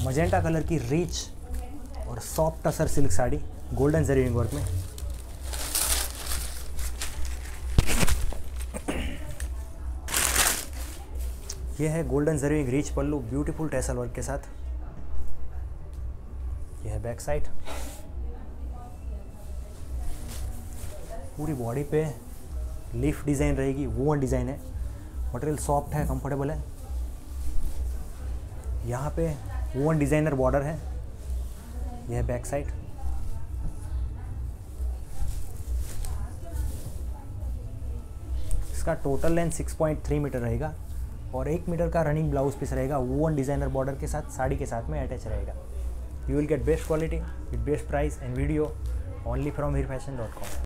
Magenta colour की rich और soft tussar silk sari golden zari work में। यह है golden zari rich pallu beautiful tassel work के साथ। यह है बैक साइड। पूरी बॉडी पे लीफ डिज़ाइन रहेगी, वूवन डिज़ाइन है। मटेरियल सॉफ्ट है, कंफर्टेबल है। यहाँ पे वूवन डिज़ाइनर बॉर्डर है। यह है बैक साइड। इसका टोटल लेंथ 6.3 मीटर रहेगा और 1 मीटर का रनिंग ब्लाउज पीस रहेगा, वूवन डिज़ाइनर बॉर्डर के साथ साड़ी के साथ में अटैच रहेगा। You will get best quality with best price and video only from हीरफैशन.com।